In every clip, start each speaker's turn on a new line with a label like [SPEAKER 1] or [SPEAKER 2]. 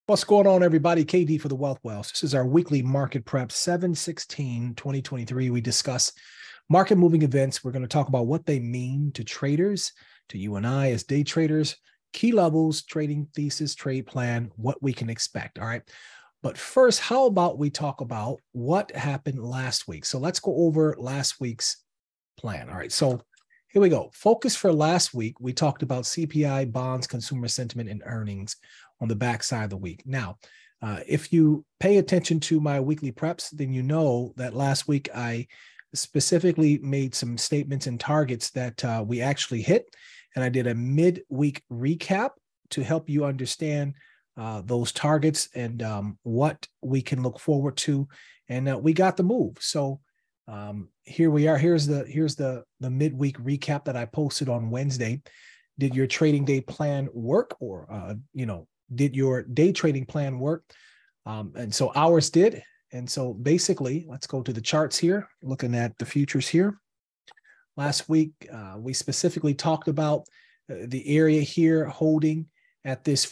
[SPEAKER 1] What's going on, everybody? KD for the Wealth Wells. This is our weekly market prep, 7/16/2023. We discuss market moving events. We're going to talk about what they mean to traders, to you and I as day traders, key levels, trading thesis, trade plan, what we can expect. All right. But first, how about we talk about what happened last week? So let's go over last week's plan. All right. So here we go. Focus for last week. We talked about CPI, bonds, consumer sentiment, and earnings on the backside of the week. Now, if you pay attention to my weekly preps, then you know that last week I specifically made some statements and targets that we actually hit. And I did a midweek recap to help you understand those targets and what we can look forward to. And we got the move. So here we are. Here's the midweek recap that I posted on Wednesday. Did your trading day plan work, or did your day trading plan work? And so ours did. And so basically, let's go to the charts here, looking at the futures here. Last week, we specifically talked about the area here holding at this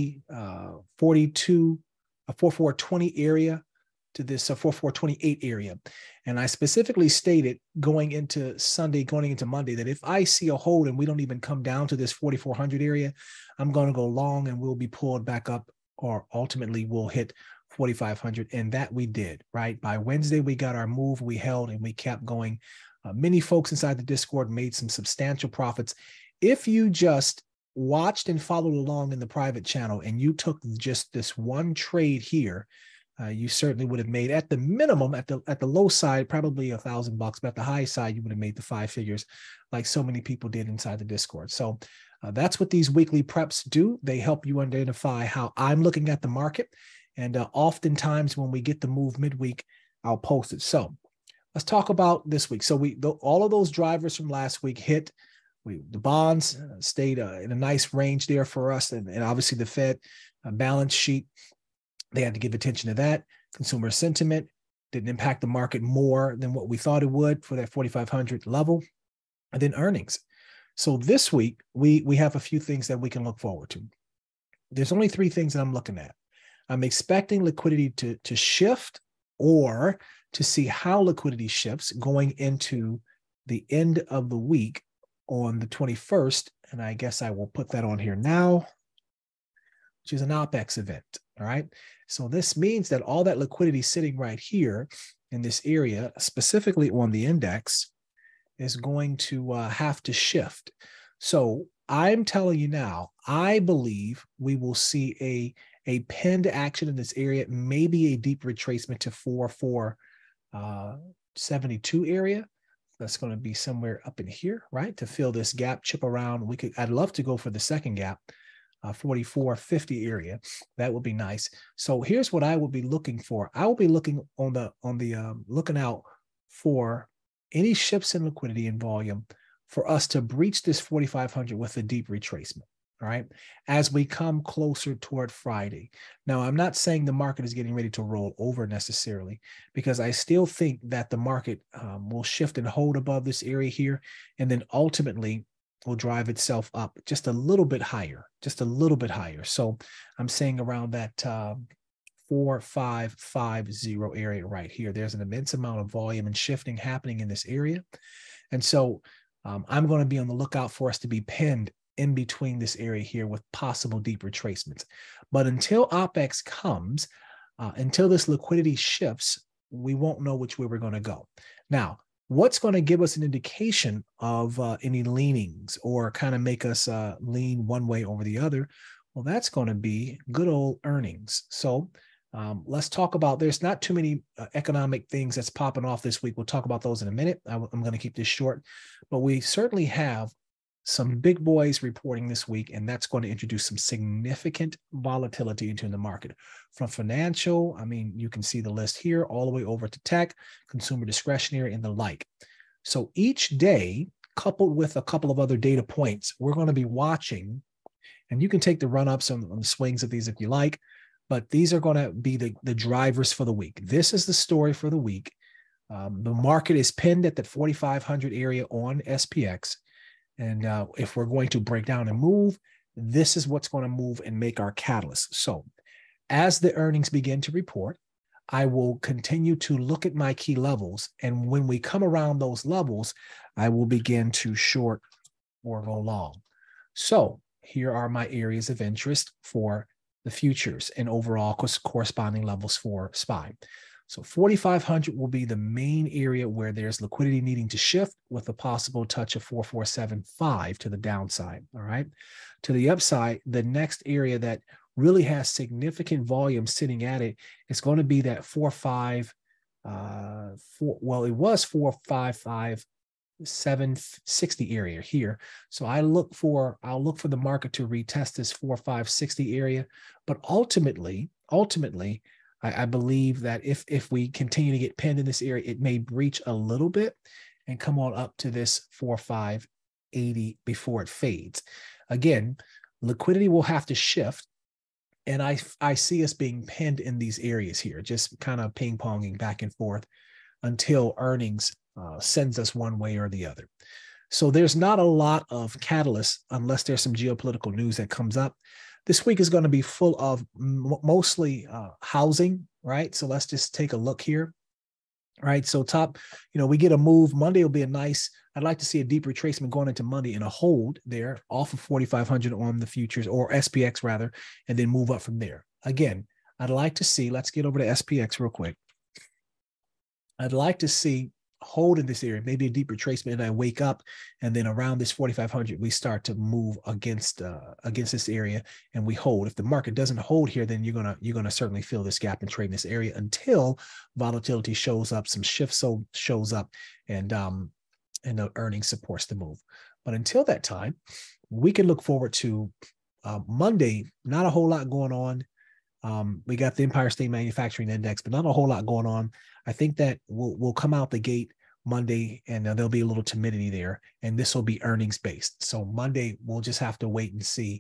[SPEAKER 1] 4420 area to this 4428 area. And I specifically stated going into Sunday, going into Monday, that if I see a hold and we don't even come down to this 4400 area, I'm going to go long and we'll be pulled back up, or ultimately we'll hit 4500. And that we did, right? By Wednesday, we got our move, we held, and we kept going. Many folks inside the Discord made some substantial profits. If you just watched and followed along in the private channel and you took just this one trade here, you certainly would have made, at the minimum, at the low side, probably $1,000, but at the high side, you would have made the 5 figures, like so many people did inside the Discord. So that's what these weekly preps do. They help you identify how I'm looking at the market. And oftentimes when we get the move midweek, I'll post it. So let's talk about this week. So all of those drivers from last week hit. The bonds stayed in a nice range there for us. And obviously the Fed balance sheet, they had to give attention to that. Consumer sentiment didn't impact the market more than what we thought it would for that 4,500 level. And then earnings. So this week, we have a few things that we can look forward to. There's only 3 things that I'm looking at. I'm expecting liquidity to shift, or to see how liquidity shifts going into the end of the week on the 21st. And I guess I will put that on here now, which is an OPEX event. All right. So this means that all that liquidity sitting right here in this area, specifically on the index, is going to have to shift. So I'm telling you now, I believe we will see a pinned action in this area, maybe a deep retracement to 4472 area. That's going to be somewhere up in here, right? To fill this gap, chip around. I'd love to go for the second gap. 4450 area. That would be nice. So here's what I will be looking for. I will be looking looking out for any shifts in liquidity and volume for us to breach this 4500 with a deep retracement. All right, as we come closer toward Friday. Now, I'm not saying the market is getting ready to roll over necessarily, because I still think that the market will shift and hold above this area here, and then ultimately will drive itself up just a little bit higher, So I'm saying around that 4550 area right here. There's an immense amount of volume and shifting happening in this area. And so I'm going to be on the lookout for us to be pinned in between this area here with possible deep retracements. But until OPEX comes, until this liquidity shifts, we won't know which way we're going to go. Now, what's going to give us an indication of any leanings, or kind of make us lean one way over the other? Well, that's going to be good old earnings. So let's talk about, there's not too many economic things that's popping off this week. We'll talk about those in a minute. I'm going to keep this short, but we certainly have some big boys reporting this week, and that's going to introduce some significant volatility into the market. From financial, I mean, you can see the list here, all the way over to tech, consumer discretionary, and the like. So each day, coupled with a couple of other data points, we're going to be watching, and you can take the run-ups on the swings of these if you like, but these are going to be the drivers for the week. This is the story for the week. The market is pinned at that 4,500 area on SPX. And if we're going to break down and move, this is what's going to move and make our catalyst. So As the earnings begin to report, I will continue to look at my key levels. And when we come around those levels, I will begin to short or go long. So here are my areas of interest for the futures and overall corresponding levels for SPY. So 4,500 will be the main area where there's liquidity needing to shift with a possible touch of 4,475 to the downside. All right. To the upside, the next area that really has significant volume sitting at it is going to be that 4,55760 area here. So I'll look for the market to retest this 4,560 area. But ultimately, I believe that if we continue to get pinned in this area, it may breach a little bit and come on up to this 4,580 before it fades. Again, liquidity will have to shift. And I see us being pinned in these areas here, just kind of ping-ponging back and forth until earnings sends us one way or the other. So there's not a lot of catalysts unless there's some geopolitical news that comes up. This week is going to be full of mostly housing, right? So let's just take a look here. Right. So we get a move. Monday will be I'd like to see a deep retracement going into Monday and a hold there off of 4,500 on the futures, or SPX rather, and then move up from there. Again, I'd like to see, let's get over to SPX real quick. I'd like to see hold in this area, maybe a deep retracement, and I wake up, and then around this 4,500, we start to move against this area, and we hold. If the market doesn't hold here, then you're gonna certainly fill this gap and trade in this area until volatility shows up, some shift shows up, and the earnings supports the move. But until that time, we can look forward to Monday. Not a whole lot going on. We got the Empire State Manufacturing Index, but not a whole lot going on. I think that we'll come out the gate Monday, and there'll be a little timidity there, and this will be earnings based. So Monday, we'll just have to wait and see,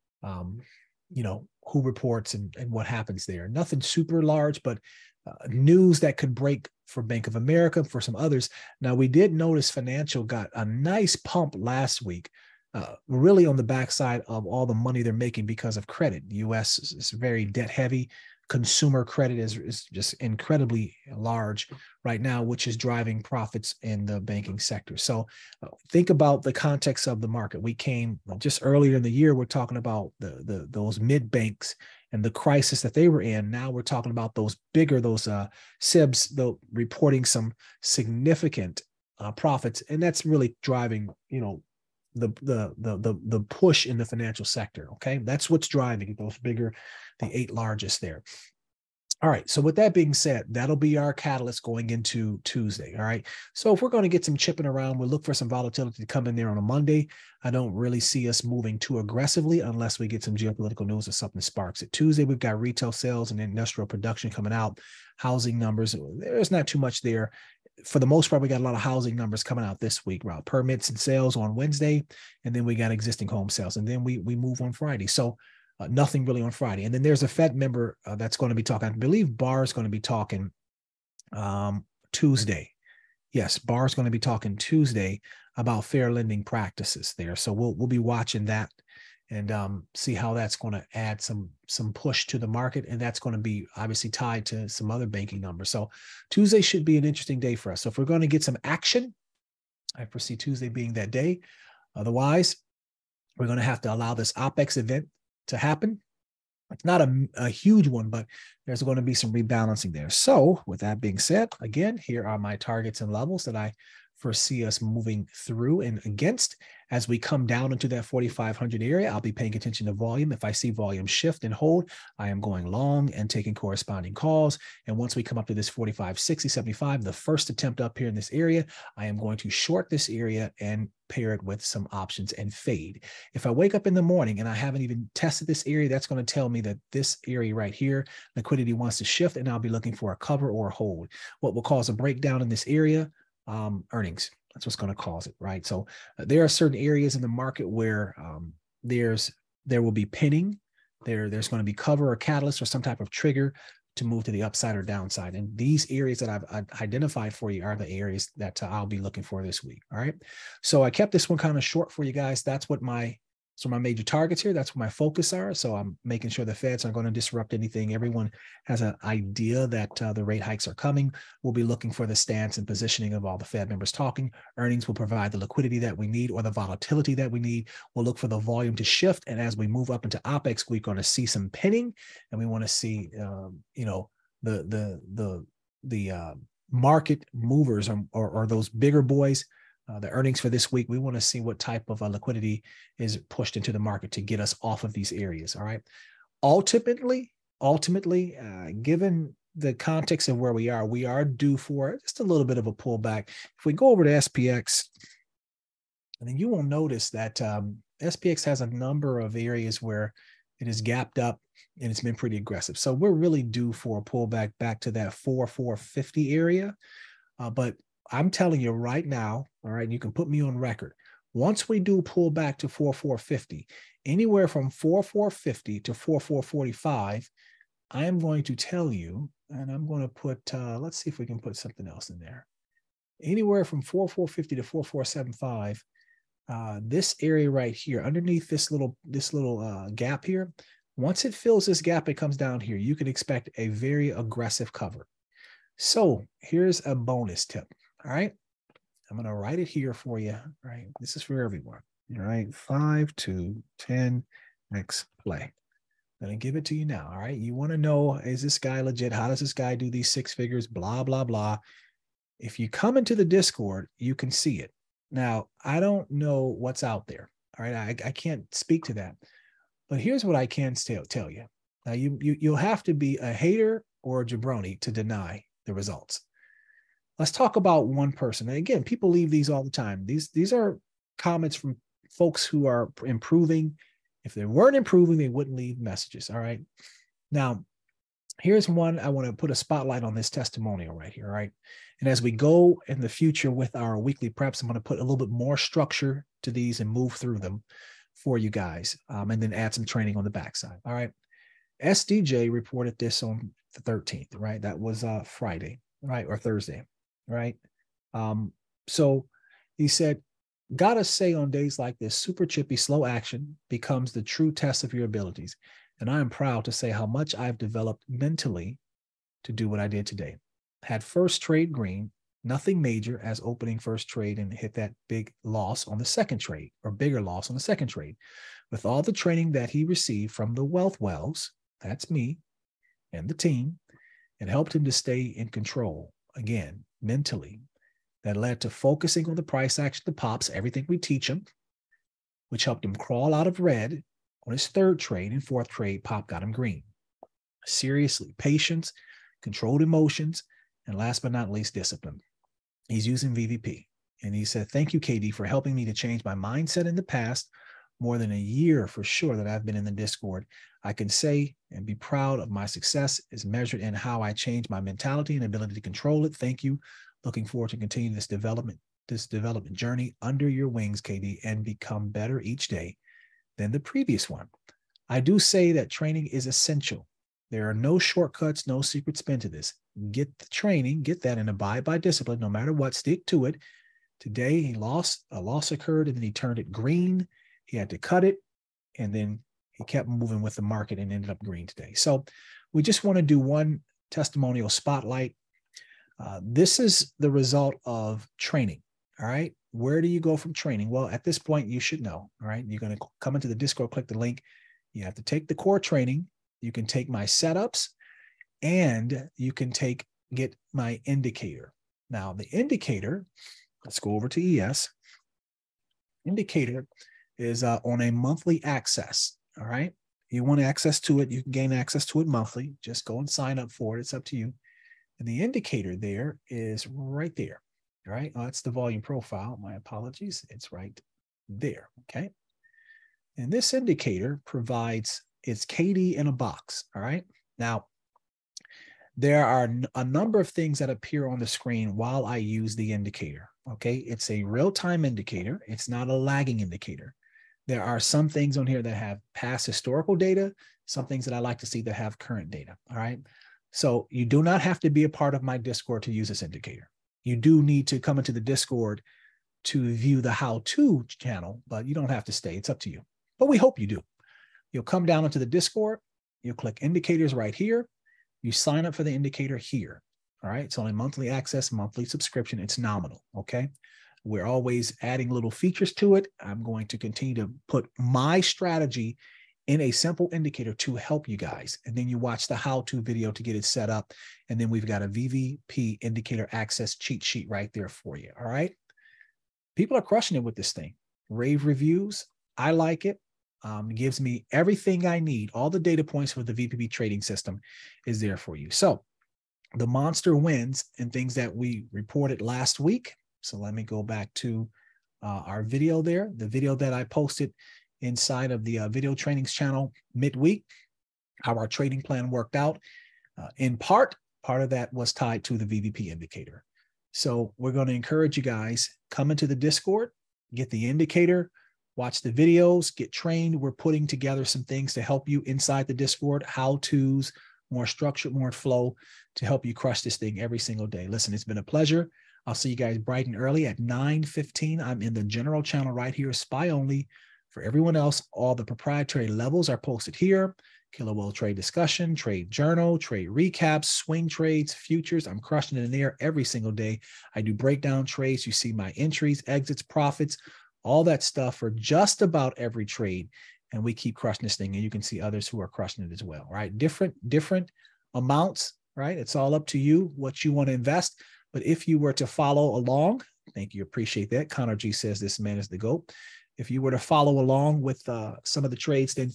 [SPEAKER 1] who reports and what happens there. Nothing super large, but news that could break for Bank of America, for some others. Now, we did notice financial got a nice pump last week. Really on the backside of all the money they're making because of credit. The U.S. is very debt heavy. Consumer credit is just incredibly large right now, which is driving profits in the banking sector. So think about the context of the market. We came just earlier in the year, we're talking about those mid banks and the crisis that they were in. Now we're talking about those SIBs, reporting some significant profits, and that's really driving, the push in the financial sector. Okay, that's what's driving those bigger, the 8 largest there. All right. So with that being said, that'll be our catalyst going into Tuesday. All right. So if we're going to get some chipping around, we'll look for some volatility to come in there on a Monday. I don't really see us moving too aggressively unless we get some geopolitical news or something sparks it. Tuesday, we've got retail sales and industrial production coming out, housing numbers. There's not too much there. For the most part, we got a lot of housing numbers coming out this week, right? Permits and sales on Wednesday, and then we got existing home sales, and then we move on Friday. So nothing really on Friday. And then there's a Fed member that's going to be talking. I believe Barr is going to be talking Tuesday. Yes, Barr is going to be talking Tuesday about fair lending practices there. So we'll be watching that and see how that's going to add some push to the market. And that's going to be obviously tied to some other banking numbers. So Tuesday should be an interesting day for us. So if we're going to get some action, I foresee Tuesday being that day. Otherwise, we're going to have to allow this OPEX event to happen. It's not a huge one, but there's going to be some rebalancing there. So with that being said, again, here are my targets and levels that I foresee us moving through and against. As we come down into that 4,500 area, I'll be paying attention to volume. If I see volume shift and hold, I am going long and taking corresponding calls. And once we come up to this 45, 60, 75, the first attempt up here in this area, I am going to short this area and pair it with some options and fade. If I wake up in the morning and I haven't even tested this area, that's going to tell me that this area right here, liquidity wants to shift, and I'll be looking for a cover or a hold. What will cause a breakdown in this area? Earnings. That's what's going to cause it, right? So there are certain areas in the market where there will be pinning. There's going to be cover or catalyst or some type of trigger to move to the upside or downside. And these areas that I've identified for you are the areas that I'll be looking for this week. All right. So I kept this one kind of short for you guys. That's what my So my major targets here, that's where my focus are. So I'm making sure the Feds aren't going to disrupt anything. Everyone has an idea that the rate hikes are coming. We'll be looking for the stance and positioning of all the Fed members talking. Earnings will provide the liquidity that we need or the volatility that we need. We'll look for the volume to shift. And as we move up into OPEX, we're going to see some pinning, and we want to see, the market movers or those bigger boys. The earnings for this week, we want to see what type of liquidity is pushed into the market to get us off of these areas. All right. Ultimately, given the context of where we are due for just a little bit of a pullback. If we go over to SPX, and then you will notice that SPX has a number of areas where it is gapped up and it's been pretty aggressive. So we're really due for a pullback back to that 4,450 area. But I'm telling you right now, all right, you can put me on record. Once we do pull back to 4,450, anywhere from 4,450 to 4,445, I am going to tell you, and I'm going to put, let's see if we can put something else in there. Anywhere from 4,450 to 4,475, this area right here, underneath this little gap here, once it fills this gap, it comes down here. You can expect a very aggressive cover. So here's a bonus tip. All right. I'm going to write it here for you. All right. This is for everyone. All right. 5 to 10x play. I'm going to give it to you now. All right. You want to know, is this guy legit? How does this guy do these 6 figures? Blah, blah, blah. If you come into the Discord, you can see it. Now, I don't know what's out there. All right. I can't speak to that. But here's what I can tell you. Now, you'll have to be a hater or a jabroni to deny the results. Let's talk about one person. And again, people leave these all the time. These are comments from folks who are improving. If they weren't improving, they wouldn't leave messages. All right. Now, here's one. I want to put a spotlight on this testimonial right here. All right. And as we go in the future with our weekly preps, I'm going to put a little bit more structure to these and move through them for you guys, and then add some training on the backside. All right. SDJ reported this on the 13th, right? That was Friday, right? Or Thursday, right? So he said, gotta say on days like this, super chippy, slow action becomes the true test of your abilities. And I am proud to say how much I've developed mentally to do what I did today. Had first trade green, nothing major as opening first trade and hit that big loss on the second trade or bigger loss on the second trade. With all the training that he received from the Wealth Wells, that's me and the team, it helped him to stay in control again, mentally. That led to focusing on the price action, the pops, everything we teach him, which helped him crawl out of red on his third trade, and fourth trade, pop got him green. Seriously, patience, controlled emotions, and last but not least, discipline. He's using VVP. And he said, thank you, KD, for helping me to change my mindset in the past. More than a year for sure that I've been in the Discord. I can say and be proud of my success is measured in how I change my mentality and ability to control it. Thank you. Looking forward to continuing this development journey under your wings, KD, and become better each day than the previous one. I do say that training is essential. There are no shortcuts, no secret spin to this. Get the training, get that, and abide by discipline no matter what. Stick to it. Today, a loss occurred, and then he turned it green. He had to cut it, and then he kept moving with the market and ended up green today. So we just want to do one testimonial spotlight. This is the result of training. All right. Where do you go from training? Well, at this point, you should know. All right. You're going to come into the Discord, click the link. You have to take the core training. You can take my setups, and you can get my indicator. Now, the indicator, let's go over to ES. Indicator is on a monthly access. All right. You want access to it, you can gain access to it monthly. Just go and sign up for it. It's up to you. And the indicator there is right there. All right. Oh, that's the volume profile. My apologies. It's right there. Okay. And this indicator provides its KD in a box. All right. Now, there are a number of things that appear on the screen while I use the indicator. Okay. It's a real-time indicator. It's not a lagging indicator. There are some things on here that have past historical data, some things that I like to see that have current data. All right. So you do not have to be a part of my Discord to use this indicator. You do need to come into the Discord to view the how-to channel, but you don't have to stay. It's up to you. but we hope you do. You'll come down into the Discord. You'll click indicators right here. You sign up for the indicator here. All right. It's only monthly access, monthly subscription. It's nominal. Okay. We're always adding little features to it. I'm going to continue to put my strategy in a simple indicator to help you guys. And then you watch the how-to video to get it set up. And then we've got a VVP indicator access cheat sheet right there for you. All right. People are crushing it with this thing. Rave reviews. I like it. It gives me everything I need. All the data points for the VPP trading system is there for you. So the monster wins and things that we reported last week. So let me go back to our video there, the video that I posted inside of the video trainings channel midweek, how our trading plan worked out. In part of that was tied to the VVP indicator. So we're going to encourage you guys, come into the Discord, get the indicator, watch the videos, get trained. We're putting together some things to help you inside the Discord, how-tos, more structured, more flow to help you crush this thing every single day. Listen, it's been a pleasure. I'll see you guys bright and early at 9:15. I'm in the general channel right here, SPY only. For everyone else, all the proprietary levels are posted here. Killer Whale trade discussion, trade journal, trade recaps, swing trades, futures. I'm crushing it in there every single day. I do breakdown trades. You see my entries, exits, profits, all that stuff for just about every trade. And we keep crushing this thing. And you can see others who are crushing it as well, right? Different amounts, right? It's all up to you what you want to invest. But if you were to follow along, thank you, appreciate that. Connor G says this man is the GOAT. If you were to follow along with some of the trades, then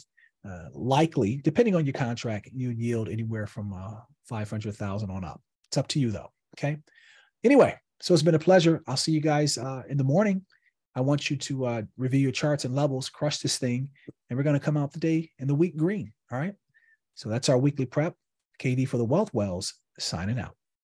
[SPEAKER 1] likely, depending on your contract, you yield anywhere from 500,000 on up. It's up to you though, okay? Anyway, so it's been a pleasure. I'll see you guys in the morning. I want you to review your charts and levels, crush this thing, and we're going to come out the day in the week green, all right? So that's our weekly prep. KD for the Wealth Wells, signing out.